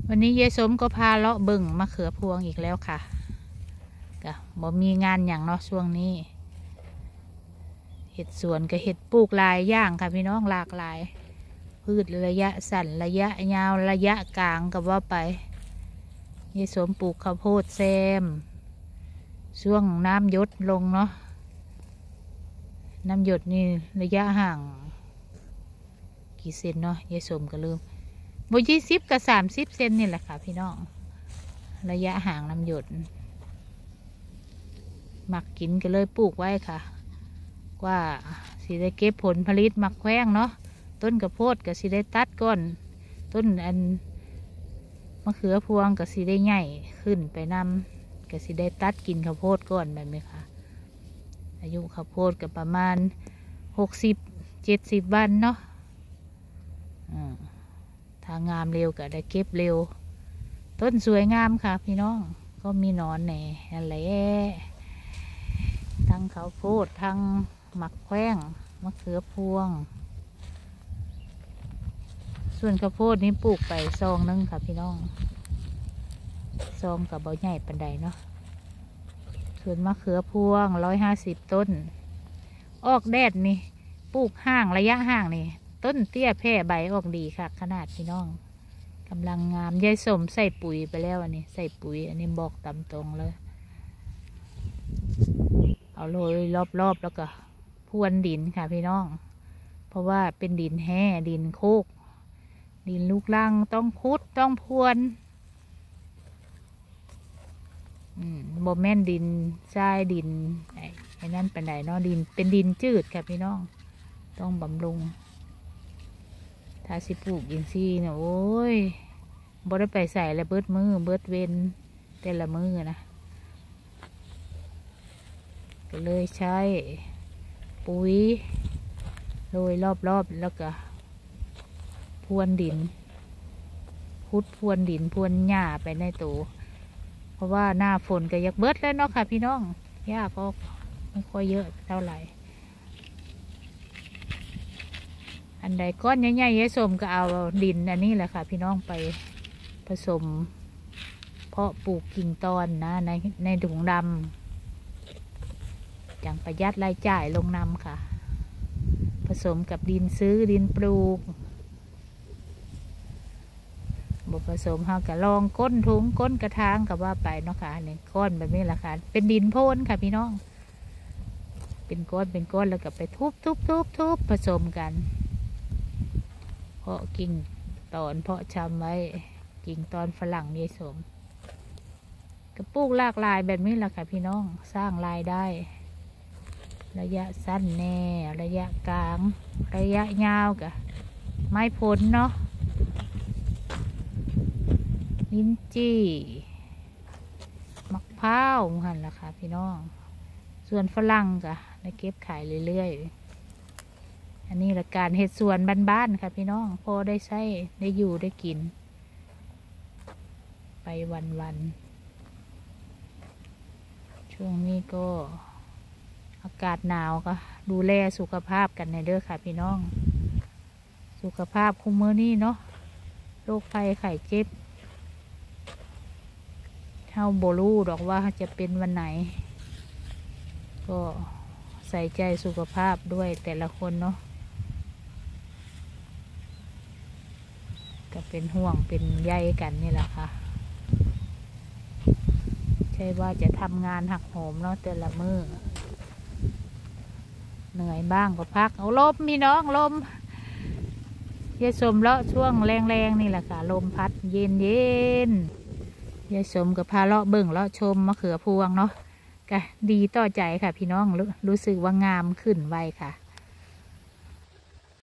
วันนี้ยายสมก็พาเลาะเบิ่งมะเขือพวงอีกแล้วค่ะก็บ่มีงานอย่างเนาะช่วงนี้เห็ดสวนกับเห็ดปลูกหลายอย่างค่ะพี่น้องหลากหลายพืชระยะสั้นระยะยาวระยะกลางกับว่าไปยายสมปลูกข้าวโพดแซมช่วงน้ำหยดลงเนาะน้ำหยดนี่ระยะห่างกี่เซนเนาะยายสมก็ลืม20 กับ 30 เซนนี่แหละค่ะพี่น้องระยะห่างน้ำหยดหมักกินก็เลยปลูกไว้ค่ะว่าสิได้เก็บผลผลิตหมักแข้งเนาะต้นกระโพดก็สิได้ตัดก้อนต้นอันมะเขือพวงก็สิได้ใหญ่ขึ้นไปนำก็สิได้ตัดกินข้าวโพดก้อนแบบนี้ค่ะอายุข้าวโพดก็ประมาณ60-70 วันเนาะถ้างามเร็วก็ได้เก็บเร็วต้นสวยงามค่ะพี่น้องก็มีหนอนแหน่อะไรทั้งข้าวโพดทั้งหมักแข้งมะเขือพวงส่วนข้าวโพดนี้ปลูกไปซองนึงค่ะพี่น้องซองกับเบาใหญ่ปันใดเนาะส่วนมะเขือพวง150 ต้นออกแดดนี่ปลูกห่างระยะห่างนี่ต้นเตี้ยแพร่ใบออกดีค่ะขนาดพี่น้องกำลังงามยายสมใส่ปุ๋ยไปแล้วอันนี้ใส่ปุ๋ยอันนี้บอกตามตรงเลยเอาโรยรอบๆแล้วก็พรวนดินค่ะพี่น้องเพราะว่าเป็นดินแห้ดินโคกดินลูกรังต้องคุดต้องพรวนบ่แม่นดินทรายดินไอ้นั่นเป็นไหนเนาะดินเป็นดินจืดค่ะพี่น้องต้องบำรุงถ้าสิปลูกอินทรีย์เนี่ยโอ้ยบ่ได้ไปใส่แล้วเบิดมือเบิดเวนแต่ละมือนะก็เลยใช้ปุ๋ยโรยรอบๆแล้วก็พรวนดินพุดพรวนดินพรวนหญ้าไปในตัวเพราะว่าหน้าฝนก็อยากเบิดแล้วเนาะค่ะพี่น้องหญ้าก็ไม่ค่อยเยอะเท่าไหร่อันใดก้อนใหญ่ๆยายสมก็เอาดินอันนี้แหละค่ะพี่น้องไปผสมเพาะปลูกกิ่งตอนนะในถุงดำอย่างประหยัดรายจ่ายลงนำค่ะผสมกับดินซื้อดินปลูกบผสมเฮากับลองก้นถุงก้นกระถางกับว่าไปเนาะค่ะเนี่ยก้อนแบบนี้แหละค่ะเป็นดินโพนค่ะพี่น้องเป็นก้อนแล้วก็ไปทุบผสมกันเพาะกิ่งตอนเพาะชำไว้กิ่งตอนฝรั่งยายสมกระปุกหลากหลายแบบนี้แหละค่ะพี่น้องสร้างรายได้ระยะสั้นแน่ระยะกลางระยะยาวกะไม้ผลเนาะลิ้นจี้มะพร้าวหันละค่ะพี่น้องส่วนฝรั่งกะได้เก็บขายเรื่อยๆอันนี้ละการเห็ดสวนบ้านๆค่ะพี่น้องพอได้ใช้ได้อยู่ได้กินไปวันๆช่วงนี้ก็อากาศหนาวก็ดูแลสุขภาพกันในเด้อค่ะพี่น้องสุขภาพคุมมื้อนี้เนาะโรคภัยไข้เจ็บเท่าโบลูดอกว่าจะเป็นวันไหนก็ใส่ใจสุขภาพด้วยแต่ละคนเนาะก็เป็นห่วงเป็นใยกันนี่แหละค่ะใช่ว่าจะทำงานหักโหมเนาะแต่ละมื้อเหนื่อยบ้างก็พักเอาลมพี่น้องลมยายสมเลาะช่วงแรงๆนี่แหละค่ะลมพัดเย็นยายสมกับพาเลาะเบิ่งเลาะชมมะเขือพวงเนาะก็ดีต่อใจค่ะพี่น้องรู้สึกว่างามขึ้นไวค่ะ